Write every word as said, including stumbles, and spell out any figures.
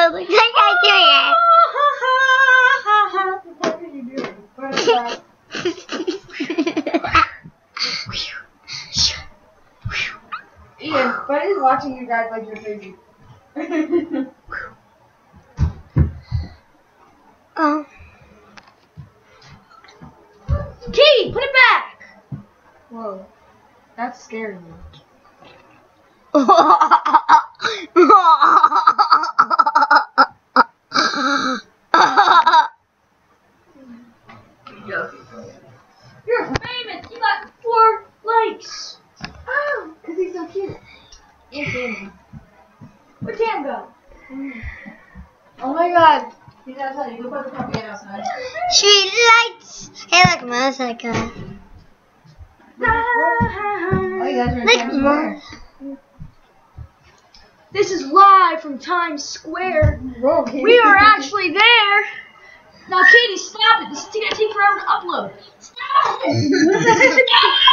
It looks like I What are you doing? What is that? Ian, Buddy's watching you guys like you're crazy. Oh. Katie, put it back. Whoa. That's scary. You're famous. You got four likes. Oh, because he's so cute. Where'd Tam go? Oh my god. He's outside. You go put the puppy outside. She likes. Hey, look, Monica. Oh, you guys are in Look, Times Mo. Square. This is live from Times Square. Whoa, Katie. We are actually there. Now, Katie, stop it. This is going to take forever to upload. Stop it.